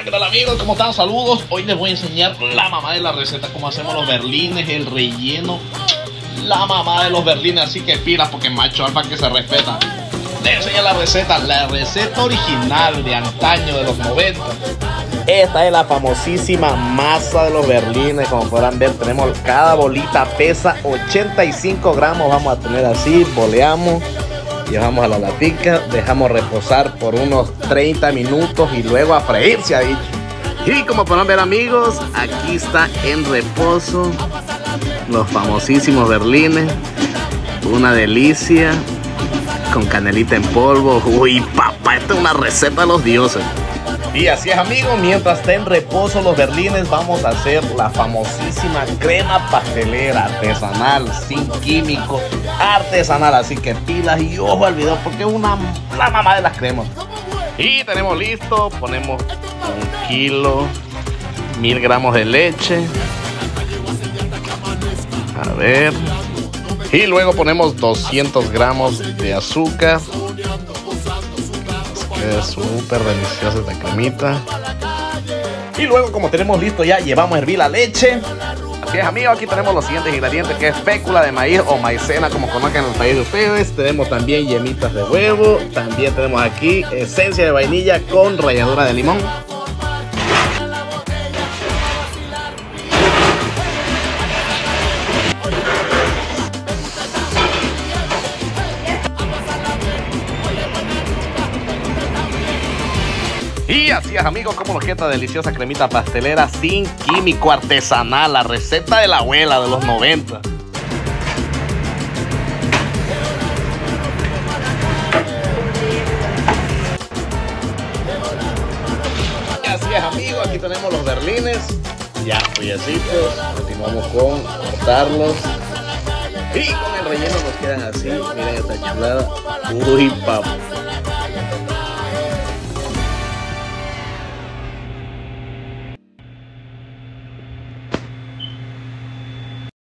¿Qué tal amigos? ¿Cómo están? Saludos. Hoy les voy a enseñar la mamá de la receta, cómo hacemos los berlines, el relleno. La mamá de los berlines, así que pilas porque macho alfa que se respeta. Les enseño la receta original de antaño de los 90. Esta es la famosísima masa de los berlines. Como podrán ver, tenemos cada bolita pesa 85 gramos. Vamos a tener así, boleamos. Llevamos a la latica, dejamos reposar por unos 30 minutos y luego a freír, se ha dicho. Y como podrán ver amigos, aquí está en reposo los famosísimos berlines. Una delicia, con canelita en polvo. Uy papá, esta es una receta de los dioses. Y así es amigos, mientras está en reposo los berlines, vamos a hacer la famosísima crema pastelera artesanal, sin químicos, artesanal. Así que pilas y ojo al video porque es la mamá de las cremas. Y tenemos listo, ponemos 1 kilo, 1000 gramos de leche. A ver. Y luego ponemos 200 gramos de azúcar. Es súper deliciosa esta cremita. Y luego, como tenemos listo ya, llevamos a hervir la leche. Así es amigos, aquí tenemos los siguientes ingredientes, que es fécula de maíz o maicena, como conozcan en el país de ustedes. Tenemos también yemitas de huevo. También tenemos aquí esencia de vainilla con ralladura de limón. Y así es amigos, como nos queda esta deliciosa cremita pastelera sin químico, artesanal, la receta de la abuela de los 90. Y así es amigos, aquí tenemos los berlines ya friecitos. Continuamos con cortarlos y con el relleno nos quedan así. Miren esta chulada. Uy papá.